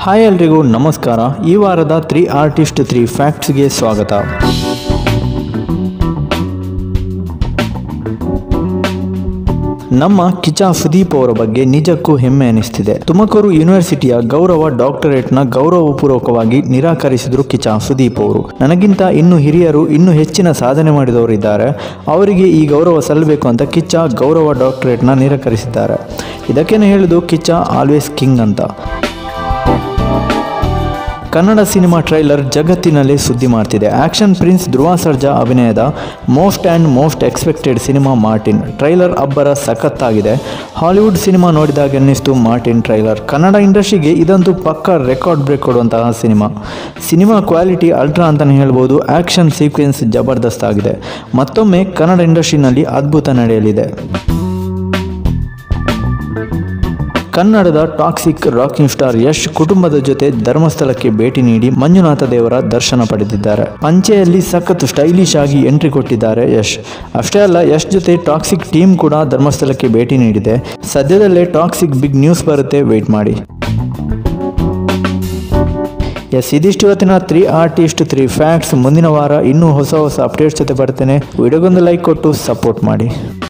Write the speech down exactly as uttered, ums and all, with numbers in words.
Hi ಎಲ್ರಿಗೂ ನಮಸ್ಕಾರ. ಈ ವಾರದ ತ್ರೀ ಆರ್ಟಿಸ್ಟ್ ತ್ರೀ ಫ್ಯಾಕ್ಟ್ಸ್ಗೆ ಸ್ವಾಗತ. ನಮ್ಮ ಕಿಚ್ಚ ಸುದೀಪ್ ಅವರ ಬಗ್ಗೆ ನಿಜಕ್ಕೂ ಹೆಮ್ಮೆ ಅನಿಸ್ತಿದೆ. ತುಮಕೂರು ಯೂನಿವರ್ಸಿಟಿಯ ಗೌರವ ಡಾಕ್ಟರೇಟ್ನ ಗೌರವಪೂರ್ವಕವಾಗಿ ನಿರಾಕರಿಸಿದ್ರು ಕಿಚ್ಚ ಸುದೀಪ್ ಅವರು. ನನಗಿಂತ ಇನ್ನು ಹಿರಿಯರು ಇನ್ನೂ ಹೆಚ್ಚಿನ ಸಾಧನೆ ಮಾಡಿದವರು ಇದ್ದಾರೆ, ಅವರಿಗೆ ಈ ಗೌರವ ಸಲ್ಲಬೇಕು ಅಂತ ಕಿಚ್ಚ ಗೌರವ ಡಾಕ್ಟರೇಟ್ನ ನಿರಾಕರಿಸಿದ್ದಾರೆ. ಇದಕ್ಕೇನು ಹೇಳುದು, ಕಿಚ್ಚ ಆಲ್ವೇಸ್ ಕಿಂಗ್ ಅಂತ. ಕನ್ನಡ ಸಿನಿಮಾ ಟ್ರೈಲರ್ ಜಗತ್ತಿನಲ್ಲೇ ಸುದ್ದಿ ಮಾಡ್ತಿದೆ. ಆಕ್ಷನ್ ಪ್ರಿನ್ಸ್ ಧ್ರುವ ಸರ್ಜಾ ಅಭಿನಯದ most and most expected cinema Martin. Trailer ಅಬ್ಬರ ಸಖತ್ತಾಗಿದೆ. ಹಾಲಿವುಡ್ ಸಿನಿಮಾ ನೋಡಿದಾಗ ಅನ್ನಿಸ್ತು ಮಾರ್ಟಿನ್ ಟ್ರೈಲರ್. ಕನ್ನಡ ಇಂಡಸ್ಟ್ರಿಗೆ ಇದಂತೂ ಪಕ್ಕ ರೆಕಾರ್ಡ್ ಬ್ರೇಕ್ ಕೊಡುವಂತಹ ಸಿನಿಮಾ. ಸಿನಿಮಾ ಕ್ವಾಲಿಟಿ ಅಲ್ಟ್ರಾ ಅಂತಲೇ ಹೇಳ್ಬೋದು. ಆ್ಯಕ್ಷನ್ ಸೀಕ್ವೆನ್ಸ್ ಜಬರ್ದಸ್ತ್ ಆಗಿದೆ. ಮತ್ತೊಮ್ಮೆ ಕನ್ನಡ ಇಂಡಸ್ಟ್ರಿನಲ್ಲಿ ಅದ್ಭುತ ನಡೆಯಲಿದೆ. ಕನ್ನಡದ ಟಾಕ್ಸಿಕ್ ರಾಕಿಂಗ್ ಸ್ಟಾರ್ ಯಶ್ ಕುಟುಂಬದ ಜೊತೆ ಧರ್ಮಸ್ಥಳಕ್ಕೆ ಭೇಟಿ ನೀಡಿ ಮಂಜುನಾಥ ದೇವರ ದರ್ಶನ ಪಡೆದಿದ್ದಾರೆ. ಪಂಚೆಯಲ್ಲಿ ಸಖತ್ ಸ್ಟೈಲಿಶ್ ಆಗಿ ಎಂಟ್ರಿ ಕೊಟ್ಟಿದ್ದಾರೆ ಯಶ್. ಅಷ್ಟೇ ಅಲ್ಲ, ಯಶ್ ಜೊತೆ ಟಾಕ್ಸಿಕ್ ಟೀಮ್ ಕೂಡ ಧರ್ಮಸ್ಥಳಕ್ಕೆ ಭೇಟಿ ನೀಡಿದೆ. ಸದ್ಯದಲ್ಲೇ ಟಾಕ್ಸಿಕ್ ಬಿಗ್ ನ್ಯೂಸ್ ಬರುತ್ತೆ, ವೇಟ್ ಮಾಡಿ. ಎಸ್, ಇದಿಷ್ಟು ಇವತ್ತಿನ ತ್ರೀ ಆರ್ಟಿಸ್ಟ್ ತ್ರೀ ಫ್ಯಾಕ್ಟ್ಸ್. ಮುಂದಿನ ವಾರ ಇನ್ನೂ ಹೊಸ ಹೊಸ ಅಪ್ಡೇಟ್ಸ್ ಜೊತೆ ಬರ್ತೇನೆ. ವಿಡಿಯೋಗೊಂದು ಲೈಕ್ ಕೊಟ್ಟು ಸಪೋರ್ಟ್ ಮಾಡಿ.